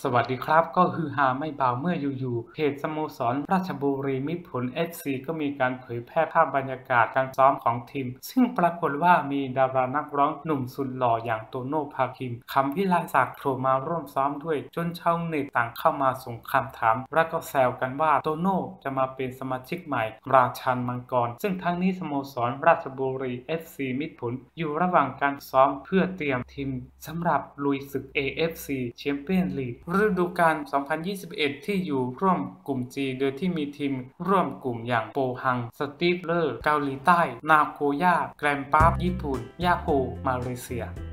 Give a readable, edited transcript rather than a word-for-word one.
สวัสดีครับก็ฮือฮาไม่เบาเมื่ออยู่ๆเพจสโมสรราชบุรีมิตรผล FC ก็มีการเผยแพร่ภาพบรรยากาศการซ้อมของทีมซึ่งปรากฏว่ามีดารานักร้องหนุ่มสุดหล่ออย่างโตโน่ภาคินคำพิไลศักดิ์โผล่มาร่วมซ้อมด้วยจนชาวเน็ตต่างเข้ามาส่งคำถามและก็แซวกันว่าโตโน่จะมาเป็นสมาชิกใหม่ราชันมังกรซึ่งทั้งนี้สโมสรราชบุรี FC มิตรผลอยู่ระหว่างการซ้อมเพื่อเตรียมทีมสำหรับลุยศึก AFC แชมเปี้ยนลีกฤดูกาล 2021 ที่อยู่ร่วมกลุ่ม G โดยที่มีทีมร่วมกลุ่มอย่างโปฮัง สตีฟเลอร์ เกาหลีใต้ นาโกย่า แกรมปาร์ญี่ปุ่น ยาโฮมาเลเซีย